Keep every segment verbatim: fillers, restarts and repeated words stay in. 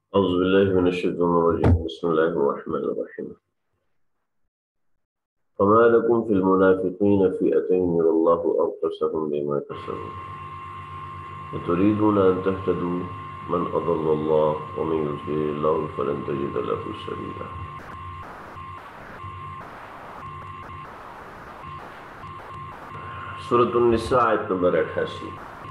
أعوذ بالله من الشيطان الرجيم بسم الله الرحمن الرحيم فما لكم في المنافقين فئتين والله أركسهم بما كسبوا أتريدون أن تهتدوا من أضل الله ومن يضلل الله فلن تجد له سبيلا. سورۃ النساء آیت نمبر اٹھاسی.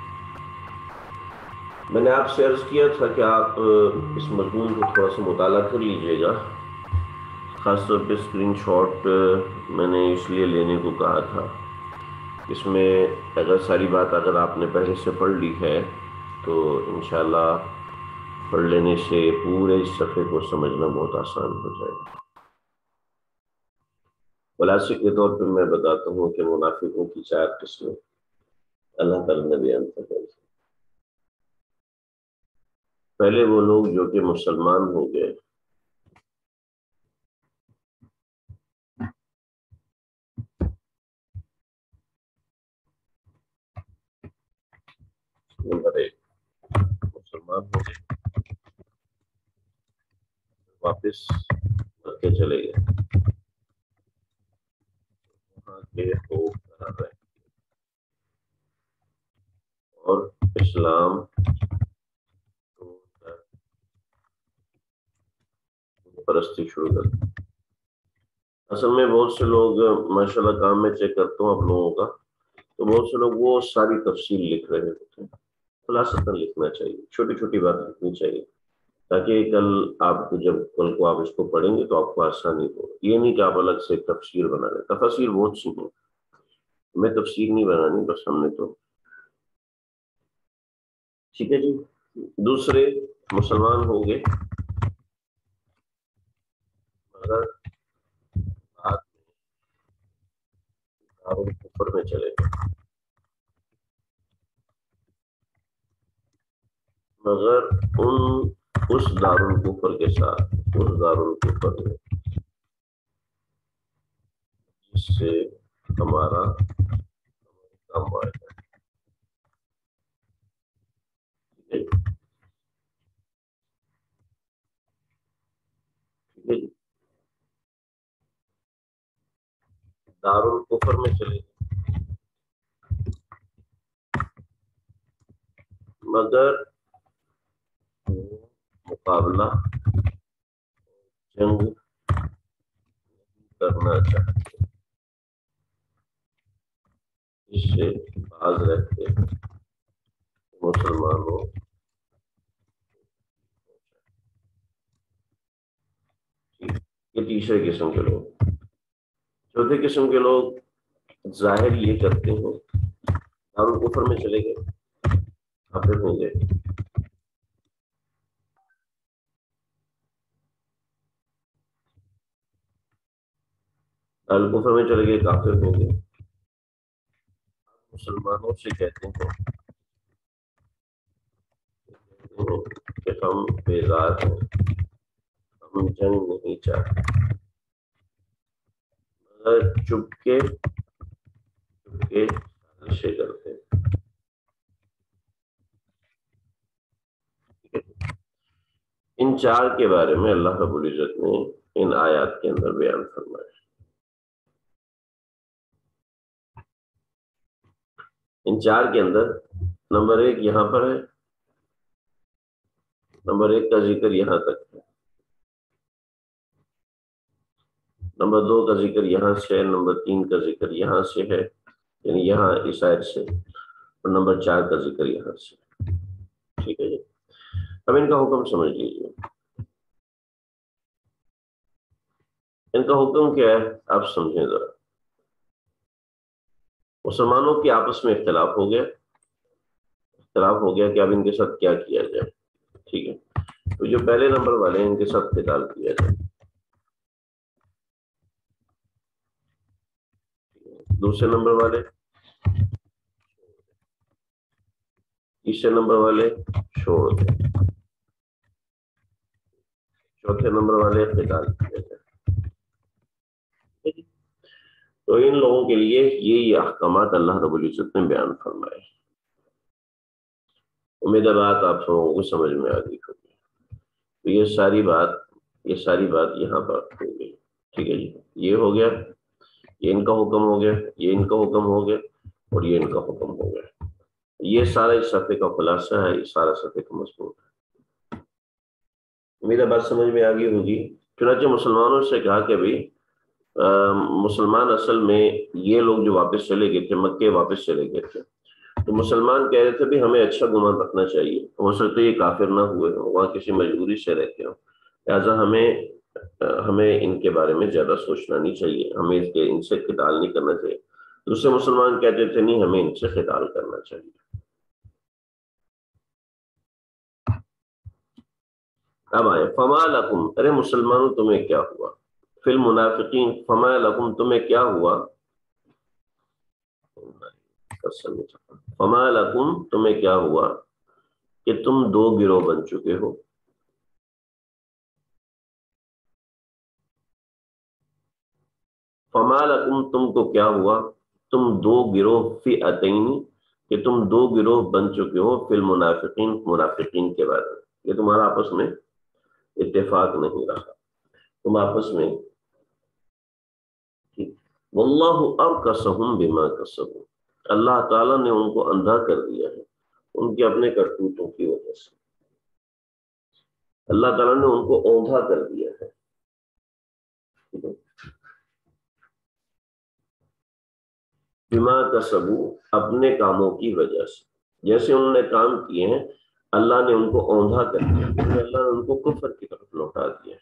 میں نے آپ سے عرض کیا تھا کہ آپ اس مضمون کو تھوڑا سا مطالعہ کر لیجئے گا. خاص طور پہ اسکرین شاٹ میں نے اس لیے لینے کو کہا تھا. اس میں اگر ساری بات اگر آپ نے پہلے سے پڑھ لی ہے تو انشاءاللہ پڑھ لینے سے پورے اس صفحے کو سمجھنا بہت آسان ہو جائے گا. خلاصے کے طور پہ میں بتاتا ہوں کہ منافقوں کی چار قسمیں اللہ تعالیٰ نے بیان فرمائی. پہلے وہ لوگ جو کہ مسلمان ہو گئے، نمبر ایک مسلمان ہو گئے، واپس مکے چلے گئے، وہاں کے خوب قرار رہے اور اسلام پرستی شروع کر دی. اصل میں بہت سے لوگ ماشاءاللہ کام میں چیک کرتا ہوں آپ لوگوں کا، تو بہت سے لوگ وہ ساری تفصیل لکھ رہے ہوتے ہیں. خلاصتاً لکھنا چاہیے، چھوٹی چھوٹی بات لکھنی چاہیے تاکہ کل آپ کو جب کل کو آپ اس کو پڑھیں گے تو آپ کو آسانی ہو. یہ نہیں کہ آپ الگ سے ایک تفسیر بنا لیں. تفسیر بہت سی ہیں، ہمیں تفسیر نہیں بنانی، بس ہم نے تو ٹھیک ہے جی. دوسرے مسلمان ہو گئے مگر بعد میں کفر میں چلے گئے، مگر ان اس دارالکفر کے ساتھ، اس دارالکفر میں جس سے ہمارا کام آئے گا. ٹھیک ہے جی. دارالکفر میں چلے گئے مگر مقابلہ جنگ کرنا چاہتے، اس سے باز رہتے مسلمانوں. یہ تیسرے قسم کے لوگ. چوتھے قسم کے لوگ ظاہر یہ کرتے ہیں دارالکفر میں چلے گئے، کافر ہو گئے، دارالکفر میں چلے گئے، کافر ہو گئے، مسلمانوں سے کہتے ہیں کہ ہم بیزار ہیں، ہم جنگ نہیں چاہتے، مگر چپ کے چپ کے سازشیں کرتے ہیں. ان چار کے بارے میں اللہ رب العزت نے ان آیات کے اندر بیان فرمایا. ان چار کے اندر نمبر ایک یہاں پر ہے، نمبر ایک کا ذکر یہاں تک ہے، نمبر دو کا ذکر یہاں سے ہے، نمبر تین کا ذکر یہاں سے ہے یعنی یہاں اس آیت سے، اور نمبر چار کا ذکر یہاں سے. ٹھیک ہے جی. اب ان کا حکم سمجھ لیجیے. ان کا حکم کیا ہے آپ سمجھیں ذرا. مسلمانوں کے آپس میں اختلاف ہو گیا اختلاف ہو گیا کہ اب ان کے ساتھ کیا کیا جائے. ٹھیک ہے، تو جو پہلے نمبر والے ہیں ان کے ساتھ قتال کیا جائے. دوسرے نمبر والے، تیسرے نمبر والے چھوڑ دیں، چوتھے نمبر والے قتال کیا جائے. تو ان لوگوں کے لیے یہ احکامات اللہ رب العزت نے بیان فرمائے. امید ہے بات آپ لوگوں کو سمجھ میں آ گئی ہوگی. تو یہ ساری بات یہ ساری بات یہاں پر ہو گئی. ٹھیک ہے جی, یہ ہو گیا, یہ ان کا حکم ہو گیا, یہ ان کا حکم ہو گیا, اور یہ ان کا حکم ہو گیا. یہ سارا اس صفحے کا خلاصہ ہے, یہ سارا صفحے کا مضمون ہے. میرا بات سمجھ میں آ گئی ہوگی. چنانچہ مسلمانوں سے کہا کہ بھائی مسلمان اصل میں یہ لوگ جو واپس چلے گئے تھے, مکے واپس چلے گئے تھے, تو مسلمان کہہ رہے تھے بھی ہمیں اچھا گمان رکھنا چاہیے, ہو سکتا ہے یہ کافر نہ ہوئے ہوں, وہاں کسی مجبوری سے رہتے ہوں, لہٰذا ہمیں ہمیں ان کے بارے میں زیادہ سوچنا نہیں چاہیے, ہمیں اس کے ان سے قتال نہیں کرنا چاہیے. دوسرے مسلمان کہتے تھے نہیں, ہمیں ان سے قتال کرنا چاہیے. اب آئے فما لکم, ارے مسلمانوں تمہیں کیا ہوا, فی المنافقین فما لکم تمہیں کیا ہوا, فما لکم تمہیں کیا ہوا کہ تم دو گروہ بن چکے ہو. فما لکم تم کو کیا ہوا, تم دو گروہ فئتین کہ تم دو گروہ بن چکے ہو, فی المنافقین منافقین کے بارے میں. یہ تمہارا آپس میں اتفاق نہیں رہا, تم آپس میں. واللہ ارکسہم بما کسبوا, اللہ تعالیٰ نے ان کو اندھا کر دیا ہے ان کے اپنے کرتوتوں کی وجہ سے. اللہ تعالیٰ نے ان کو اوندھا کر دیا ہے. بما کسبوا, اپنے کاموں کی وجہ سے, جیسے انہوں نے کام کیے ہیں اللہ نے ان کو اوندھا کر دیا, اللہ نے ان کو کفر کی طرف لوٹا دیا.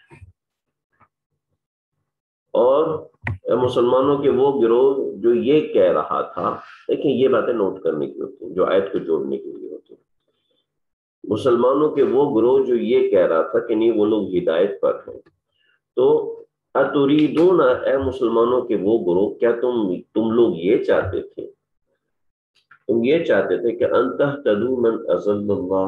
اور مسلمانوں کے وہ گروہ جو یہ کہہ رہا تھا, دیکھیں یہ باتیں نوٹ کرنے کی ہوتی ہیں جو آیت کو جوڑنے کے لیے ہوتی ہیں. مسلمانوں کے وہ گروہ جو یہ کہہ رہا تھا کہ نہیں وہ لوگ ہدایت پر ہیں, تو اتریدون, اے مسلمانوں کے وہ گروہ, کیا تم تم لوگ یہ چاہتے تھے تم یہ چاہتے تھے کہ ان تہتدوا من اضل اللہ,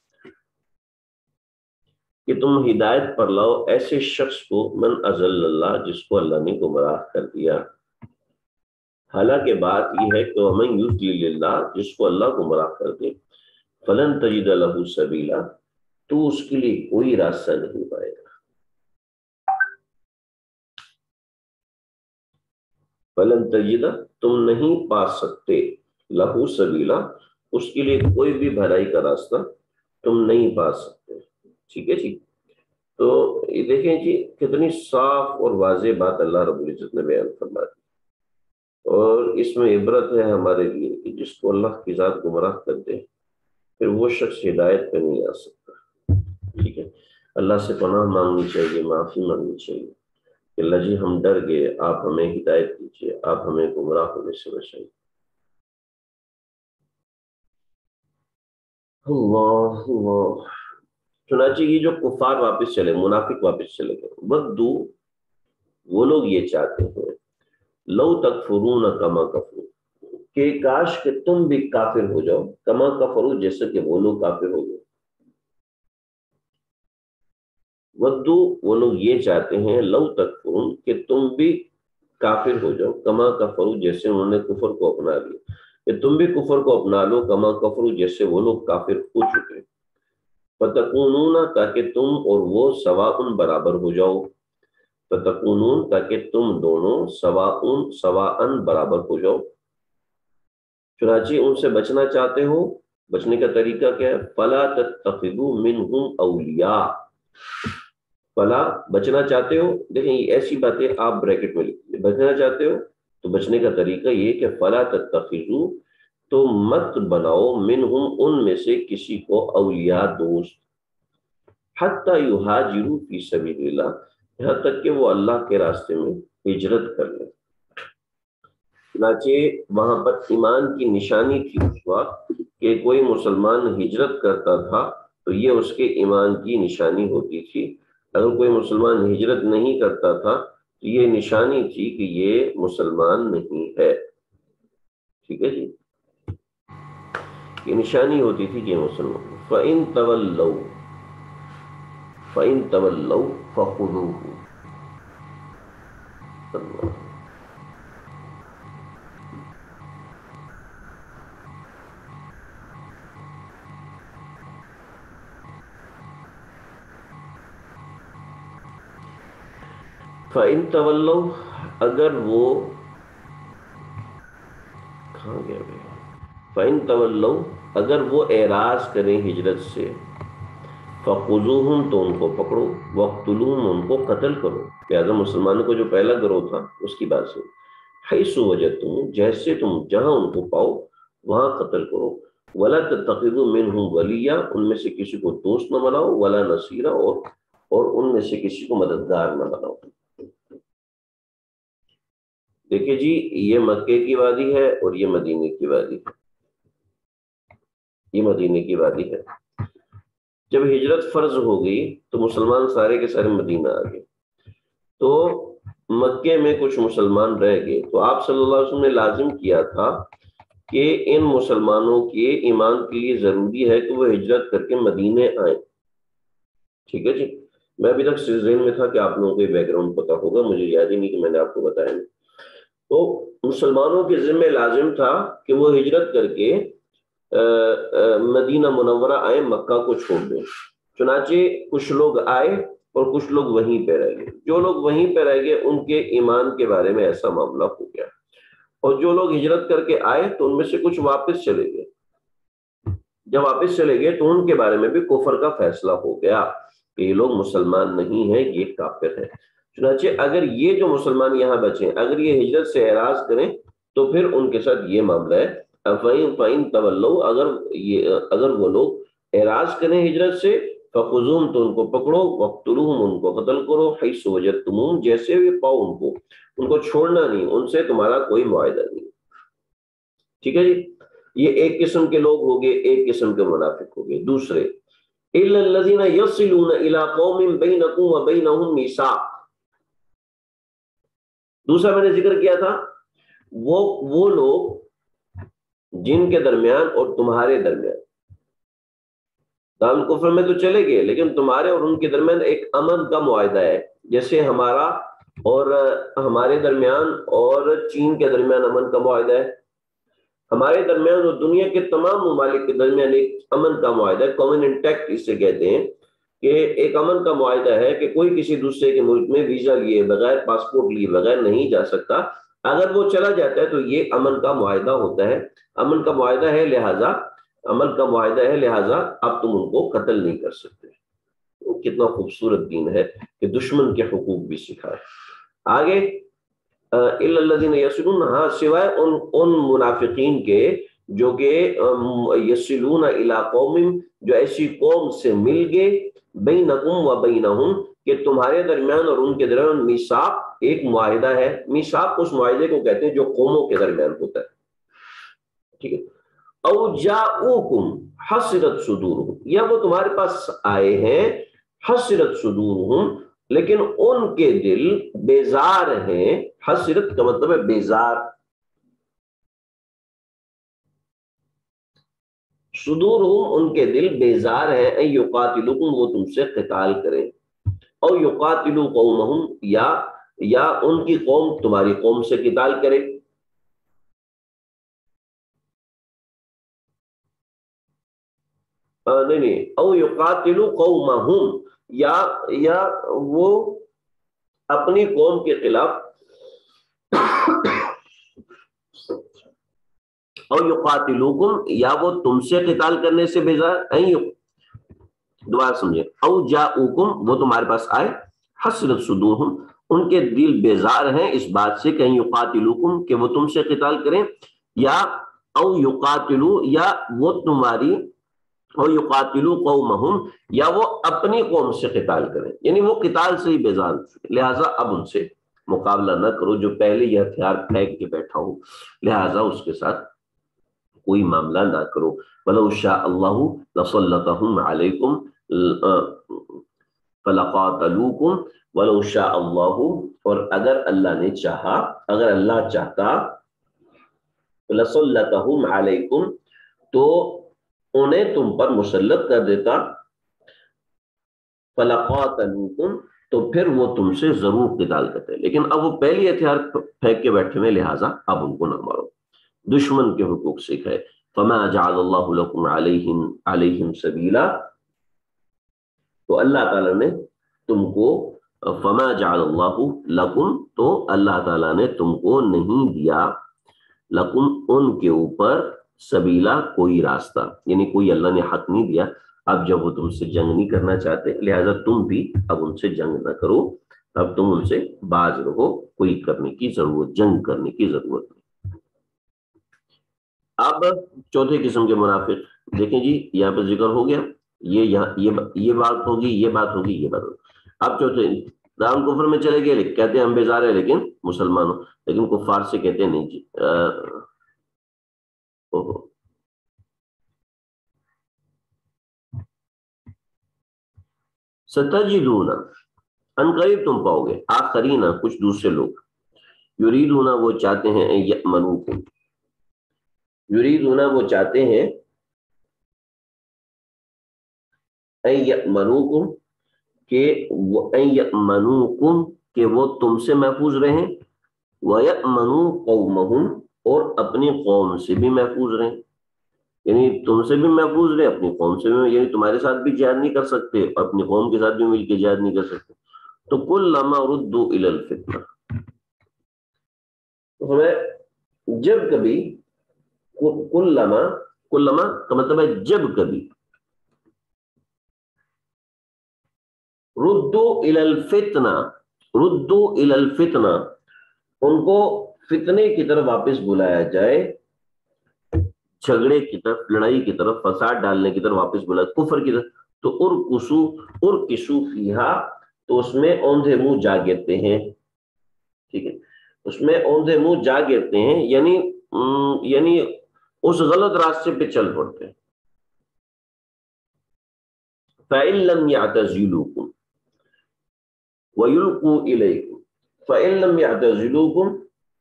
کہ تم ہدایت پر لاؤ ایسے شخص کو, من اضل اللہ, جس کو اللہ نے گمراہ کر دیا. حالانکہ بات یہ ہے کہ ومن یضلل اللہ, جس کو اللہ گمراہ کر دے, فلن تجد لہ سبیلا, تو اس کے لیے کوئی راستہ نہیں پائے گا. فلن تجد, تم نہیں پا سکتے, لہ سبیلا, اس کے لیے کوئی بھی بھلائی کا راستہ تم نہیں پا سکتے. ٹھیک ہے جی. تو یہ دیکھیں جی کتنی صاف اور واضح بات اللہ رب العزت نے بیان فرما دی, اور اس میں عبرت ہے ہمارے لیے کہ جس کو اللہ کی ذات گمراہ کر دے پھر وہ شخص ہدایت پہ نہیں آ سکتا. ٹھیک ہے, اللہ سے پناہ مانگنی چاہیے, معافی مانگنی چاہیے کہ اللہ جی ہم ڈر گئے, آپ ہمیں ہدایت دیجیے, آپ ہمیں گمراہ ہونے سے بچائیے. اللہ اللہ. چنانچہ یہ جو کفار واپس چلے, منافق واپس چلے گئے, ودو, وہ لوگ یہ چاہتے ہیں, لو تکفرون کما کفروا, کہ کاش کہ تم بھی کافر ہو جاؤ, کما کفروا, جیسے کہ وہ لوگ کافر ہو گئے. ودو, وہ لوگ یہ چاہتے ہیں, لو تکفرون, کہ تم بھی کافر ہو جاؤ, کما کفروا, جیسے انہوں نے کفر کو اپنا لیا, کہ تم بھی کفر کو اپنا لو, کما کفروا, جیسے وہ لوگ کافر ہو چکے. فتکونون, تاکہ تم اور وہ سواء برابر ہو جاؤ, فتکونون, تاکہ تم دونوں سواء سواء برابر ہو جاؤ. چنانچہ ان سے بچنا چاہتے ہو, بچنے کا طریقہ کیا ہے, فلا تتخذوا منہم اولیاء, فلا, بچنا چاہتے ہو, دیکھیں یہ ایسی باتیں آپ بریکٹ میں لکھیے, بچنا چاہتے ہو تو بچنے کا طریقہ یہ کہ فلا تتخذوا, تو مت بناؤ, منہم, ان میں سے کسی کو, اولیاء, دوست, حتی یہاجروا فی سبیل اللہ, یہاں تک کہ وہ اللہ کے راستے میں ہجرت کر لیں. چنانچہ وہاں پر ایمان کی نشانی تھی اس وقت کہ کوئی مسلمان ہجرت کرتا تھا تو یہ اس کے ایمان کی نشانی ہوتی تھی. اگر کوئی مسلمان ہجرت نہیں کرتا تھا تو یہ نشانی تھی کہ یہ مسلمان نہیں ہے. ٹھیک ہے جی, یہ نشانی ہوتی تھی کہ یہ مسلمان. فَإِن تَوَلَّوْا فَإِن تَوَلَّوْا فَخُذُوهُ. فَإِن تَوَلَّوْا اگر وہ کہاں گیا بھائی فَإِن تَوَلَّوْا اگر وہ اعراض کریں ہجرت سے فَخُذُوهُمْ تو ان کو پکڑو وَاقْتُلُوهُمْ ان کو قتل کرو. لہٰذا مسلمانوں کو جو پہلا گروہ تھا اس کی بات سے حیث وجدتم جیسے تم جہاں ان کو پاؤ وہاں قتل کرو. وَلَا تَتَّخِذُوا مِنْهُمْ وَلِيًّا ان میں سے کسی کو دوست نہ بناؤ وَلَا نَصِيرًا اور اور ان میں سے کسی کو مددگار نہ بناؤ. دیکھیں جی یہ مکے کی وادی ہے اور یہ مدینے کی وادی ہے. یہ مدینے کی وادی ہے. جب ہجرت فرض ہو گئی تو مسلمان سارے کے سارے مدینہ آ گئے. تو مکے میں کچھ مسلمان رہ گئے تو آپ صلی اللہ علیہ وسلم نے لازم کیا تھا کہ ان مسلمانوں کے ایمان کے لیے ضروری ہے کہ وہ ہجرت کر کے مدینے آئیں. ٹھیک ہے جی. میں ابھی تک ذہن میں تھا کہ آپ لوگوں کو بیک گراؤنڈ پتا ہوگا, مجھے یاد ہی نہیں کہ میں نے آپ کو بتایا نہیں. تو مسلمانوں کے ذمہ لازم تھا کہ وہ ہجرت کر کے مدینہ منورہ آئے, مکہ کو چھوڑ دیں. چنانچہ کچھ لوگ آئے اور کچھ لوگ وہیں پہ رہ گئے. جو لوگ وہیں پہ رہ گئے ان کے ایمان کے بارے میں ایسا معاملہ ہو گیا, اور جو لوگ ہجرت کر کے آئے تو ان میں سے کچھ واپس چلے گئے. جب واپس چلے گئے تو ان کے بارے میں بھی کفر کا فیصلہ ہو گیا کہ یہ لوگ مسلمان نہیں ہیں, یہ کافر ہے. چنانچہ اگر یہ جو مسلمان یہاں بچیں اگر یہ ہجرت سے اعراض کریں تو پھر ان کے ساتھ یہ معاملہ ہے. فَإِن تَوَلَّوْا اگر یہ اگر وہ لوگ اعراض کریں ہجرت سے فَخُذُوهُمْ تو ان کو پکڑو وَاقْتُلُوهُمْ ان کو قتل کرو حَيْثُ وَجَدتُّمُوهُمْ جیسے بھی پاؤ ان کو ان کو چھوڑنا نہیں, ان سے تمہارا کوئی معاہدہ نہیں. ٹھیک ہے جی. یہ ایک قسم کے لوگ ہو گئے, ایک قسم کے منافق ہو گئے. دوسرے إِلَّا الَّذِينَ يَصِلُونَ إِلَىٰ قَوْمٍ بَيْنَكُمْ وَبَيْنَهُمْ مِيثَاقٌ. دوسرا میں نے ذکر کیا تھا وہ وہ لوگ جن کے درمیان اور تمہارے درمیان دارال کفر میں تو چلے گئے لیکن تمہارے اور ان کے درمیان ایک امن کا معاہدہ ہے, جیسے ہمارا اور ہمارے درمیان اور چین کے درمیان امن کا معاہدہ ہے. ہمارے درمیان اور دنیا کے تمام ممالک کے درمیان ایک امن کا معاہدہ ہے, کوویننٹ ایکٹ اسے کہتے ہیں, کہ ایک امن کا معاہدہ ہے کہ کوئی کسی دوسرے کے ملک میں ویزا لیے بغیر پاسپورٹ لیے بغیر نہیں جا سکتا. اگر وہ چلا جاتا ہے تو یہ امن کا معاہدہ ہوتا ہے. امن کا معاہدہ ہے لہٰذا عمل کا معاہدہ ہے لہٰذا اب تم ان کو قتل نہیں کر سکتے. کتنا خوبصورت دین ہے کہ دشمن کے حقوق بھی سکھائے. آگے الا الذین یصلون, ہاں سوائے ان ان منافقین کے جو کہ یصلون الی قوم جو ایسی قوم سے مل گئے بینکم و بینہم کہ تمہارے درمیان اور ان کے درمیان میثاق ایک معاہدہ ہے. میثاق اس معاہدے کو کہتے ہیں جو قوموں کے درمیان ہوتا ہے. ٹھیک ہے. او جاؤکم حسرت صدورہم, یا وہ تمہارے پاس آئے ہیں حسرت صدورہم لیکن ان کے دل بیزار ہیں. حسرت کا مطلب ہے بیزار. صدورہم ان کے دل بیزار ہیں. ان یقاتلوکم وہ تم سے قتال کریں. او یقاتلوا قومہم یا یا ان کی قوم تمہاری قوم سے قتال کرے. نہیں نہیں او یقاتلوا قومہم یا یا وہ اپنی قوم کے خلاف او یقاتلوکم یا وہ تم سے قتال کرنے سے بیزار. دوبارہ سمجھے. او جاؤکم وہ تمہارے پاس آئے حسرت صدورہم ان کے دل بیزار ہیں اس بات سے کہ یقاتلوکم کہ وہ تم سے قتال کریں, یا او یقاتلو یا وہ تمہاری او یقاتلوا قومہم یا وہ اپنی قوم سے قتال کریں, یعنی وہ قتال سے ہی بیزار. لہٰذا اب ان سے مقابلہ نہ کرو جو پہلے یہ ہتھیار پھینک کے بیٹھا ہو, لہٰذا اس کے ساتھ کوئی معاملہ نہ کرو. وَلَوْ شَاءَ اللَّهُ لَسَلَّطَهُمْ عَلَيْكُمْ فَلَقَاتَلُوكُمْ وَلَوْ شَاءَ اللَّهُ, اور اگر اللہ نے چاہا اگر اللہ چاہتا لَسَلَّطَهُمْ عَلَيْكُمْ تو انہیں تم پر مسلط کر دیتا. فَلَقَاتَلُوكُمْ تو پھر وہ تم سے ضرور قتال کرتے, لیکن اب وہ پہلی ہتھیار پھینک کے بیٹھے ہوئے لہٰذا اب ان کو نہ مارو. دشمن کے حقوق سکھائے. فَمَا جَعَلَ اللَّهُ لَكُمْ عَلَيْهِمْ عَلَيْهِمْ سَبِيلًا, تو اللہ تعالیٰ نے تم کو فما جعل اللہ لکم، تو اللہ تعالیٰ نے تم کو نہیں دیا، لکم ان کے اوپر، سبیلا کوئی راستہ، یعنی کوئی اللہ نے حق نہیں دیا۔ اب جب وہ تم سے جنگ نہیں کرنا چاہتے، لہذا تم بھی اب ان سے جنگ نہ کرو، اب تم ان سے باز رہو، کوئی کرنے کی ضرورت، جنگ کرنے کی ضرورت نہیں۔ اب چوتھے قسم کے منافق دیکھیں جی، یہاں پہ ذکر ہو گیا، یہ یہاں یہ بات ہوگی، یہ بات ہوگی، یہ بات ہوگی۔ اب چوتھے دار الکفر میں چلے گئے، کہتے ہیں ہم بیزار ہیں لیکن مسلمان ہوں، لیکن کفار سے کہتے ہیں نہیں جی ستجدون، ان قریب تم پاؤ گے، آخرین کچھ دوسرے لوگ، یریدون وہ چاہتے ہیں، یأمنوکم، یریدون وہ چاہتے ہیں، یأمنوکم کہ یأمنوکم کہ وہ تم سے محفوظ رہیں، وَيَأْمَنُوا قَوْمَهُمْ اور اپنی قوم سے بھی محفوظ رہیں، یعنی تم سے بھی محفوظ رہیں، اپنی قوم سے بھی، یعنی تمہارے ساتھ بھی جہاد نہیں کر سکتے اور اپنی قوم کے ساتھ بھی مل کے جہاد نہیں کر سکتے۔ تو کلما ردوا الی الفتنہ، ہمیں جب کبھی، کلما کلما کا مطلب ہے جب کبھی، ردوا الی الفتنہ، ردوا الی الفتنہ ان کو فتنے کی طرف واپس بلایا جائے، جھگڑے کی طرف، لڑائی کی طرف، فساد ڈالنے کی طرف واپس بلایا، کفر کی طرف، تو ارکسو ارکسو فیہا، تو اس میں اوندھے منہ جا گرتے ہیں، ٹھیک ہے، اس میں اوندھے منہ جا گرتے ہیں، یعنی یعنی اس غلط راستے پہ چل پڑتے ہیں۔ فَإِن لَّمْ يَعْتَزِلُوكُمْ وَيُلْقُوا إِلَيْكُمْ، فَإِن لَّمْ يَعْتَزِلُوكُمْ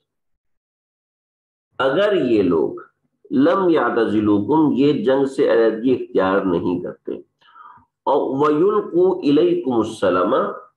اگر یہ لوگ، لم یعتزلوکم یہ جنگ سے علیحدگی اختیار نہیں کرتے، اور وَيُلْقُوا إِلَيْكُمُ السَّلَامَ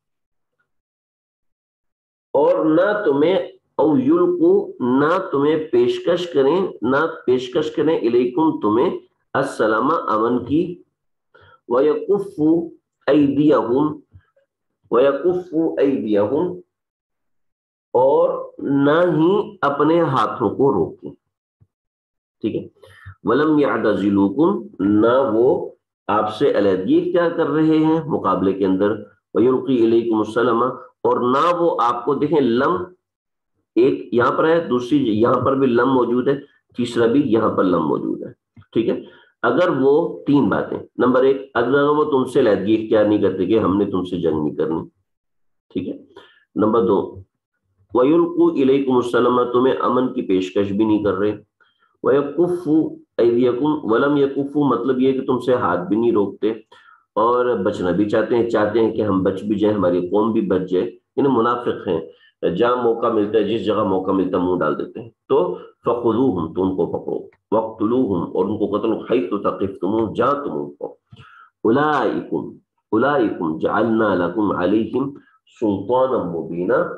اور نہ تمہیں، او یلقوا نہ تمہیں پیشکش کریں، نہ پیشکش کریں، الیکم تمہیں، السلام امن کی، وَيَكُفُّوا أَيْدِيَهُمْ وَيَكُفُّوا أَيْدِيَهُمْ اور نہ ہی اپنے ہاتھوں کو روکیں، ٹھیک ہے، وَلَمْ يَعْتَزِلُوكُمْ نہ وہ آپ سے علیحدگی اختیار کر رہے ہیں مقابلے کے اندر، وَيُلْقِي إِلَيْكُمُ السَّلَامَ اور نہ وہ آپ کو، دیکھیں لم ایک یہاں پر ہے، دوسری یہاں پر بھی لم موجود ہے، تیسرا بھی یہاں پر لم موجود ہے، ٹھیک ہے۔ اگر وہ تین باتیں، نمبر ایک اگر وہ تم سے علیحدگی اختیار نہیں کرتے کہ ہم نے تم سے جنگ نہیں کرنی، ٹھیک ہے، نمبر دو وَيُلْقُوا إِلَيْكُمُ السَّلَامَ تمہیں امن کی پیشکش بھی نہیں کر رہے، وَيَكُفُّوا أَيْدِيَكُمْ وَلَمْ يَكُفُّوا مطلب یہ کہ تم سے ہاتھ بھی نہیں روکتے، اور بچنا بھی چاہتے ہیں، چاہتے ہیں کہ ہم بچ بھی جائیں، ہماری قوم بھی بچ جائے، یعنی منافق ہیں، جہاں موقع ملتا ہے، جس جگہ موقع ملتا ہے منہ ڈال دیتے ہیں۔ تو فَخُذُوهُمْ تو ان کو پکڑو، وَاقْتُلُوهُمْ اور ان کو قتل، حَيْثُ ثَقِفْتُمُوهُمْ جہاں تم ان کو، أُولَٰئِكُمْ أُولَٰئِكُمْ جَعَلْنَا لَكُمْ عَلَيْهِمْ سُلْطَانًا مُبِينًا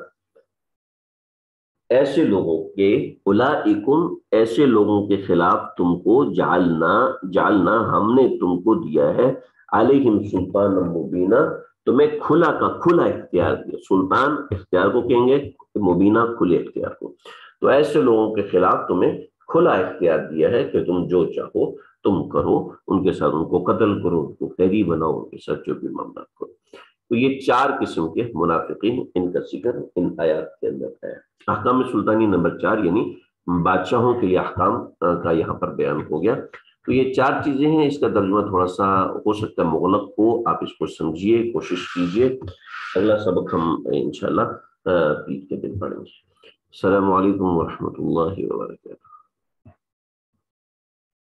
ایسے لوگوں کے، اولئکم ایسے لوگوں کے خلاف تم کو، جعلنا جعلنا ہم نے تم کو دیا ہے، علیہم سلطان مبینہ تمہیں کھلا کا کھلا اختیار دیا، سلطان اختیار کو کہیں گے، مبینہ کھلے اختیار کو، تو ایسے لوگوں کے خلاف تمہیں کھلا اختیار دیا ہے کہ تم جو چاہو تم کرو، ان کے ساتھ ان کو قتل کرو، ان کو قیدی بناؤ، ان کے ساتھ جو بھی معاملات کرو۔ تو یہ چار قسم کے منافقین، ان کا ذکر ان آیات کے اندر ہے۔ احکام سلطانی نمبر چار یعنی بادشاہوں کے لیے احکام کا یہاں پر بیان ہو گیا۔ تو یہ چار چیزیں ہیں، اس کا ترجمہ تھوڑا سا ہو سکتا ہے مغلق ہو، آپ اس کو سمجھیے، کوشش کیجیے۔ اگلا سبق ہم انشاءاللہ عید کے دن پڑھیں گے۔ السلام علیکم ورحمۃ اللہ وبرکاتہ۔